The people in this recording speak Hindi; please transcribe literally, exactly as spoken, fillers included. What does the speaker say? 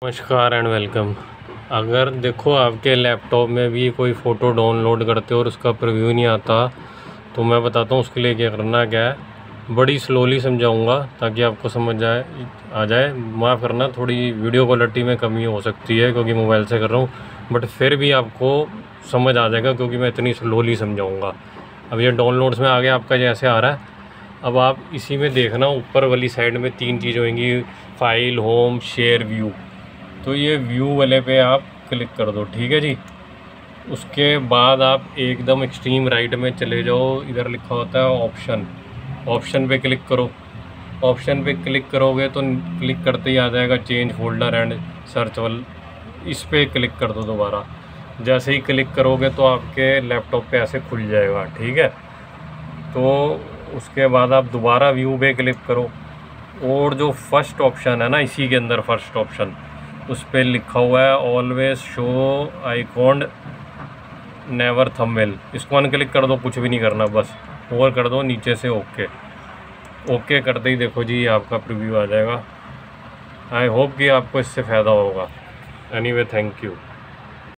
नमस्कार एंड वेलकम। अगर देखो आपके लैपटॉप में भी कोई फ़ोटो डाउनलोड करते हो और उसका प्रीव्यू नहीं आता तो मैं बताता हूँ उसके लिए क्या करना क्या है। बड़ी स्लोली समझाऊंगा ताकि आपको समझ आए आ जाए। माफ़ करना, थोड़ी वीडियो क्वालिटी में कमी हो सकती है क्योंकि मोबाइल से कर रहा हूँ, बट फिर भी आपको समझ आ जाएगा क्योंकि मैं इतनी स्लोली समझाऊँगा। अब ये डाउनलोड्स में आगे आपका जैसे आ रहा है, अब आप इसी में देखना ऊपर वाली साइड में तीन चीज़ होंगी, फाइल, होम, शेयर, व्यू। तो ये व्यू वाले पे आप क्लिक कर दो, ठीक है जी। उसके बाद आप एकदम एक्सट्रीम राइट में चले जाओ, इधर लिखा होता है ऑप्शन। ऑप्शन पे क्लिक करो। ऑप्शन पे क्लिक करोगे तो क्लिक करते ही आ जाएगा चेंज फोल्डर एंड सर्च वाल, इस पे क्लिक कर दो दोबारा। जैसे ही क्लिक करोगे तो आपके लैपटॉप पे ऐसे खुल जाएगा, ठीक है। तो उसके बाद आप दोबारा व्यू पे क्लिक करो और जो फर्स्ट ऑप्शन है ना, इसी के अंदर फर्स्ट ऑप्शन, उस पर लिखा हुआ है always show icon never thumbnail, इसको अनक्लिक कर दो, कुछ भी नहीं करना, बस ओवर कर दो नीचे से ओके। ओके करते ही देखो जी आपका प्रीव्यू आ जाएगा। आई होप कि आपको इससे फ़ायदा होगा। Anyway, thank you.